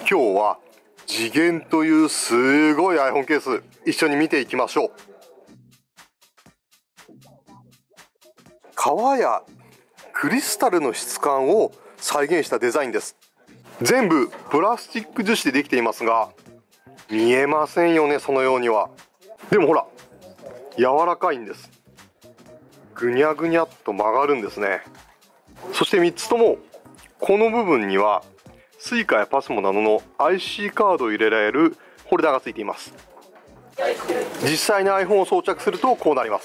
今日は次元というすごい iPhone ケース一緒に見ていきましょう。革やクリスタルの質感を再現したデザインです。全部プラスチック樹脂でできていますが、見えませんよね、そのようには。でもほら、柔らかいんです。ぐにゃぐにゃっと曲がるんですね。そして3つともこの部分にはSuicaや PASMO などの IC カードを入れられるホルダーがついています。実際に iPhone を装着するとこうなります。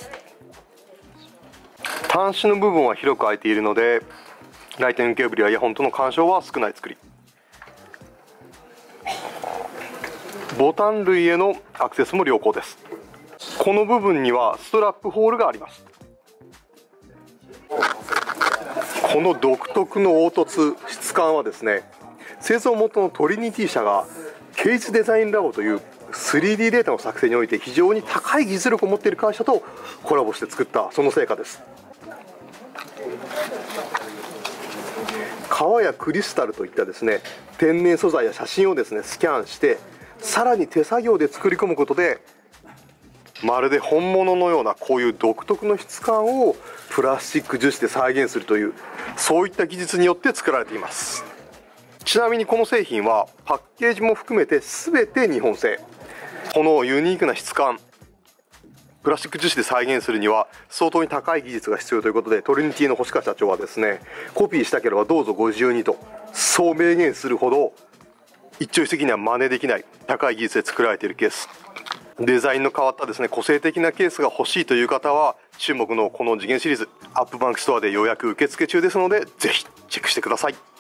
端子の部分は広く開いているので、ライトニングケーブルやイヤホンとの干渉は少ない作り。ボタン類へのアクセスも良好です。この部分にはストラップホールがあります。この独特の凹凸質感はですね、製造元のトリニティ社がケイズデザインラボという 3D データの作成において非常に高い技術力を持っている会社とコラボして作ったその成果です。革やクリスタルといったですね、天然素材や写真をですねスキャンしてさらに手作業で作り込むことで、まるで本物のようなこういう独特の質感をプラスチック樹脂で再現するという、そういった技術によって作られています。ちなみにこの製品はパッケージも含めて全て日本製。このユニークな質感、プラスチック樹脂で再現するには相当に高い技術が必要ということで、トリニティの星川社長はですね、コピーしたければどうぞご自由にと、そう明言するほど一朝一夕には真似できない高い技術で作られているケース。デザインの変わったですね、個性的なケースが欲しいという方は注目のこの次元シリーズ、アップバンクストアで予約受付中ですので、ぜひチェックしてください。